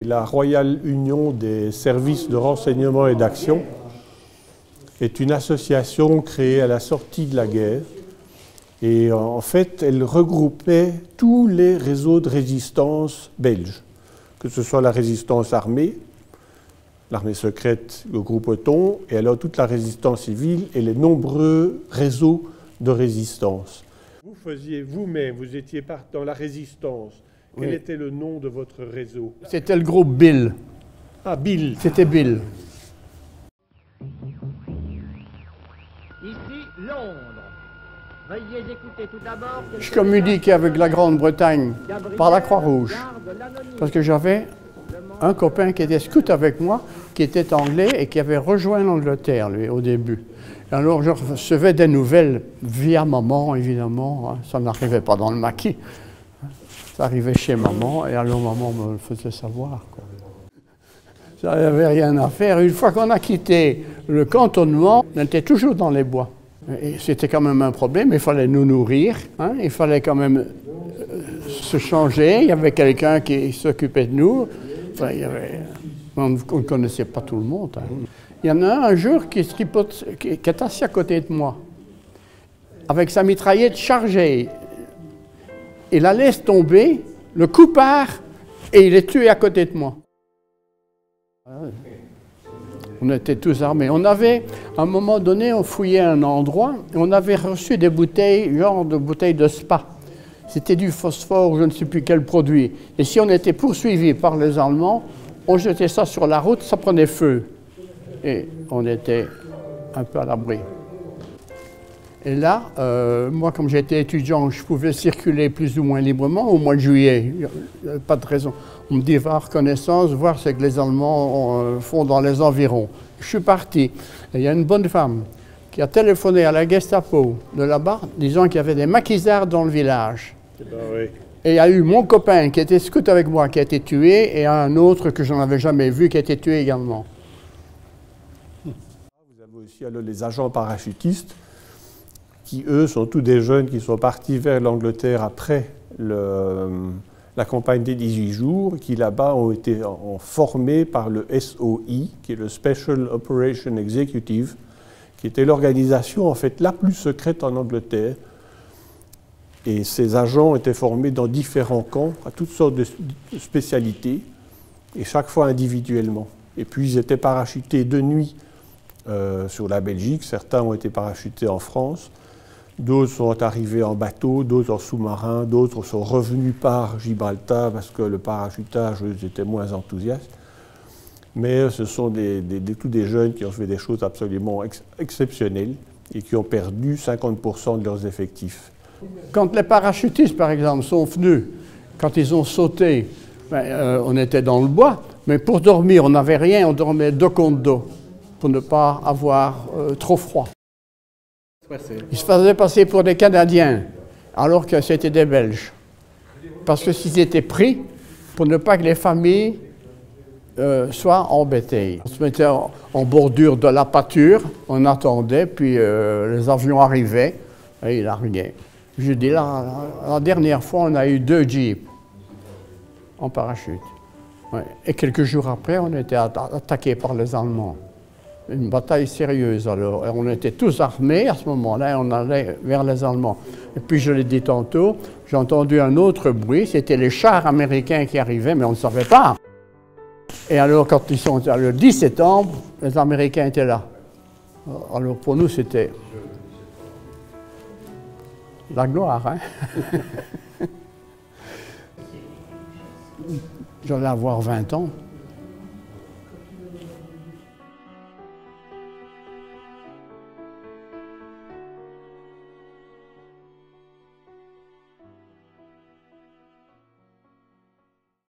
La Royale Union des services de renseignement et d'action est une association créée à la sortie de la guerre et en fait elle regroupait tous les réseaux de résistance belges, que ce soit la résistance armée, l'armée secrète, le groupe Othon, et alors toute la résistance civile et les nombreux réseaux de résistance. Vous faisiez vous-même, vous étiez dans la résistance. Quel Oui. était le nom de votre réseau? C'était le groupe Bill. Ah, Bill. C'était Bill. Ici, Londres. Veuillez écouter tout d'abord... Je communiquais avec la Grande-Bretagne par la Croix-Rouge. Parce que j'avais un copain qui était scout avec moi, qui était anglais et qui avait rejoint l'Angleterre, lui, au début. Alors je recevais des nouvelles via maman, évidemment. Ça n'arrivait pas dans le maquis. Ça arrivait chez maman, et alors maman me le faisait savoir, quoi. Ça n'avait rien à faire. Une fois qu'on a quitté le cantonnement, on était toujours dans les bois. Et c'était quand même un problème, il fallait nous nourrir, hein, il fallait quand même se changer, il y avait quelqu'un qui s'occupait de nous. Enfin, on ne connaissait pas tout le monde. Hein. Il y en a un jour qui est assis à côté de moi, avec sa mitraillette chargée. Il la laisse tomber, le coup part, et il est tué à côté de moi. On était tous armés. On avait, à un moment donné, on fouillait un endroit, et on avait reçu des bouteilles, genre de bouteilles de spa. C'était du phosphore, je ne sais plus quel produit. Et si on était poursuivi par les Allemands, on jetait ça sur la route, ça prenait feu. Et on était un peu à l'abri. Et là, moi, comme j'étais étudiant, je pouvais circuler plus ou moins librement au mois de juillet. Il n'y avait pas de raison. On me dit, va avoir connaissance, voir ce que les Allemands font dans les environs. Je suis parti. Et il y a une bonne femme qui a téléphoné à la Gestapo de là-bas, disant qu'il y avait des maquisards dans le village. Ben oui. Et il y a eu mon copain qui était scout avec moi, qui a été tué, et un autre que je n'avais jamais vu, qui a été tué également. Vous avez aussi alors les agents parachutistes, qui eux sont tous des jeunes qui sont partis vers l'Angleterre après la campagne des 18 jours, qui là-bas ont été formés par le SOE, qui est le Special Operation Executive, qui était l'organisation en fait la plus secrète en Angleterre. Et ces agents étaient formés dans différents camps, à toutes sortes de spécialités, et chaque fois individuellement. Et puis ils étaient parachutés de nuit sur la Belgique, certains ont été parachutés en France, d'autres sont arrivés en bateau, d'autres en sous-marin, d'autres sont revenus par Gibraltar parce que le parachutage, eux, étaient moins enthousiastes. Mais ce sont tous des jeunes qui ont fait des choses absolument exceptionnelles et qui ont perdu 50% de leurs effectifs. Quand les parachutistes, par exemple, sont venus, quand ils ont sauté, on était dans le bois, mais pour dormir, on n'avait rien, on dormait dos contre dos, pour ne pas avoir trop froid. Ils se faisaient passer pour des Canadiens, alors que c'était des Belges. Parce que s'ils étaient pris, pour ne pas que les familles soient embêtées. On se mettait en bordure de la pâture, on attendait, puis les avions arrivaient, et ils larguaient. Je dis, la dernière fois, on a eu 2 jeeps en parachute. Ouais. Et quelques jours après, on était attaqués par les Allemands. Une bataille sérieuse alors. Et on était tous armés à ce moment-là et on allait vers les Allemands. Et puis je l'ai dit tantôt, j'ai entendu un autre bruit, c'était les chars américains qui arrivaient, mais on ne savait pas. Et alors quand ils sont le 10 septembre, les Américains étaient là. Alors pour nous c'était la gloire, hein. J'allais avoir 20 ans.